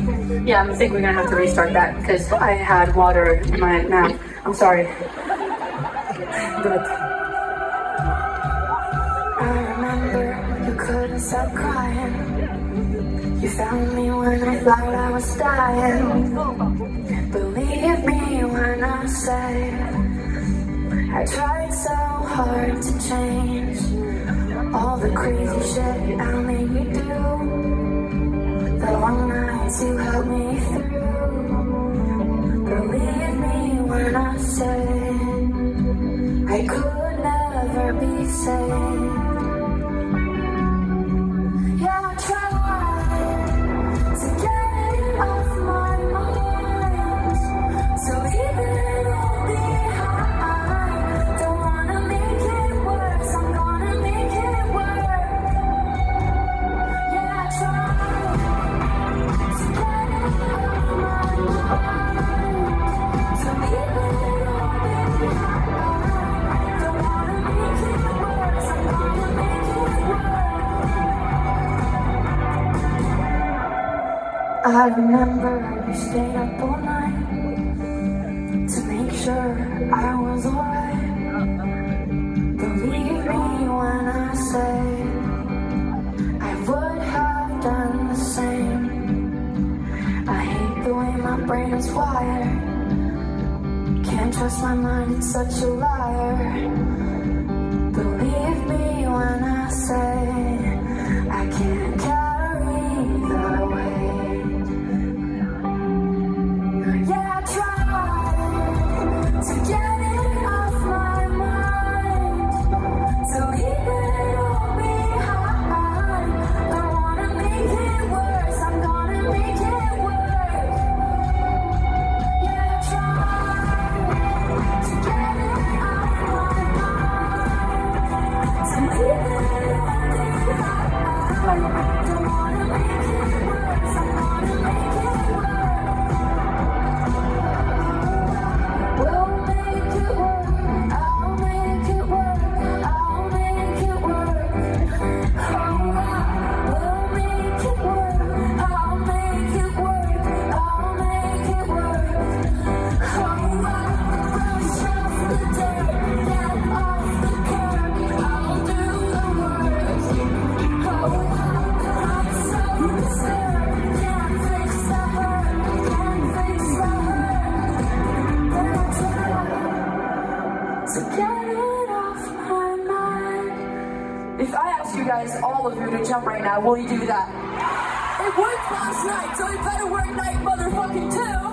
Yeah, I think we're gonna have to restart that because I had water in my mouth. I'm sorry. But I remember you couldn't stop crying. You found me when I thought I was dying. Believe me when I say I tried so hard to change all the crazy shit I made you do. The long nights you helped me through. Believe me when I say I could never be saved. Yeah, I tried to get it off my mind, to leave it all behind. Don't wanna make it worse, I'm gonna make it work. Yeah, I tried to get it off my mind, to leave it all behind. Don't wanna make it worse, I'm gonna make it work. I remember you stayed up all night to make sure I was alright. Believe me when I say I would have done the same. I hate the way my brain is wired. Can't trust my mind, it's such a liar. Believe me when I say I can't carry the weight. Yeah, I tried to get it off my mind, to leave it all behind. Don't wanna make it worse, I'm gonna make it work. Yeah, I tried to get it off my mind, to leave it all behind. Don't wanna make it worse, I'm gonna make it work. We'll make it work, I'll make it work, I'll make it work. Oh, we'll make it work, I'll make it work, I'll make it work. Oh, brush off the dirt, get off the curb, I'll do the work. Oh, I'm so disturbed, can't fix the hurt, can't fix the hurt. To get it off my mind. if I ask you guys, all of you, to jump right now, will you do that? It worked last night, so it better work night motherfucking too.